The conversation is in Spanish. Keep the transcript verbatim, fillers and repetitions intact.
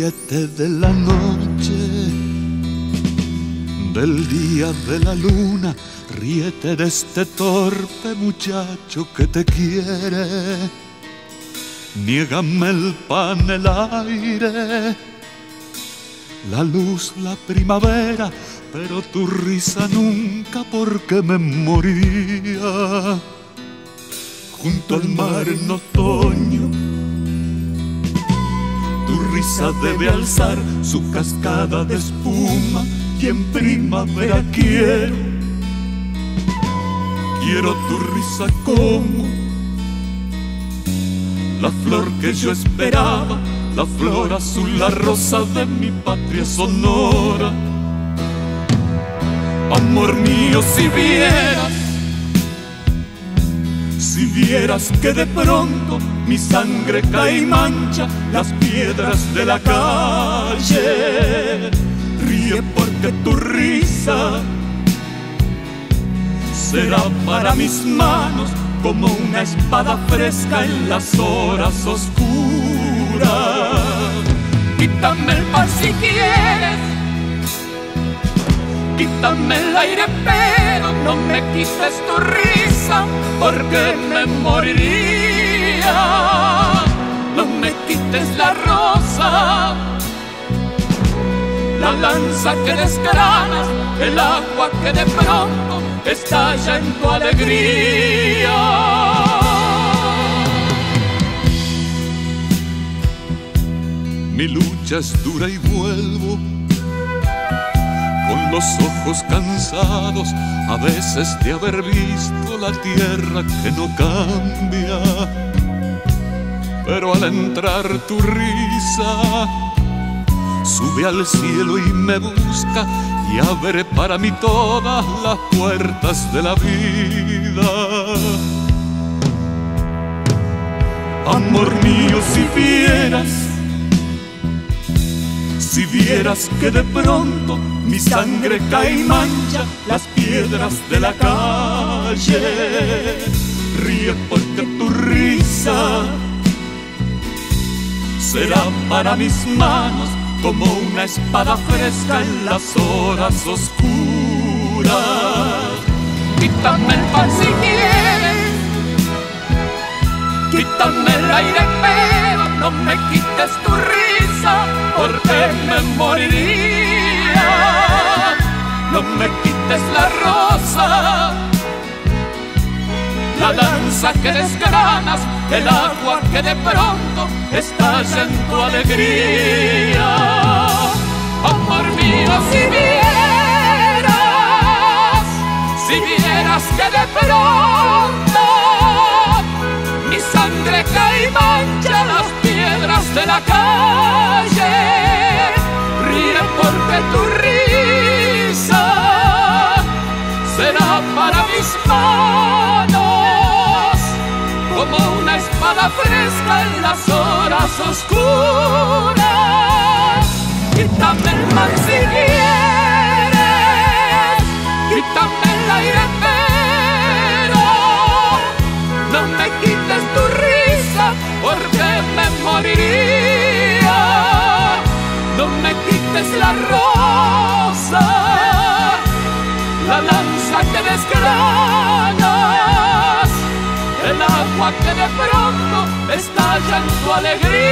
Ríete de la noche, del día de la luna, ríete de este torpe muchacho que te quiere. Niégame el pan, el aire, la luz, la primavera, pero tu risa nunca, porque me moriría junto al mar en otoño. Tu risa debe alzar su cascada de espuma y en primavera quiero, quiero tu risa como la flor que yo esperaba, la flor azul, la rosa de mi patria sonora. Amor mío, si vieras, si vieras que de pronto mi sangre cae y mancha las piedras de la calle. Ríe porque tu risa será para mis manos como una espada fresca en las horas oscuras. Quítame el pan si quieres, quítame el aire, pero no me quites tu risa, porque me moriría. No me quites la rosa, la lanza que desgranas, el agua que de pronto estalla en tu alegría. Mi lucha es dura y vuelvo con los ojos cansados, a veces de haber visto la tierra que no cambia. Pero al entrar tu risa, sube al cielo y me busca, y abre para mí todas las puertas de la vida. Amor mío, si vieras, si vieras que de pronto mi sangre cae y mancha las piedras de la calle. Ríe porque tu risa será para mis manos como una espada fresca en las horas oscuras. Quítame el pan si quieres, quítame el aire, pero no me quites tu risa, porque me moriría. No me quites la rosa, la lanza que desgranas, el agua que de pronto estalla en tu alegría. Amor mío, si vieras, si vieras que de pronto mi sangre cae y mancha las piedras de la calle. Ríe porque tu risa será para mis manos como una espada fresca en las horas oscuras. Quítame el mar si quieres, quítame el aire, pero no me quites tu risa, porque me moriría. No me quites la rosa, la lanza que desgranas, el agua que de pronto estalla en tu alegría.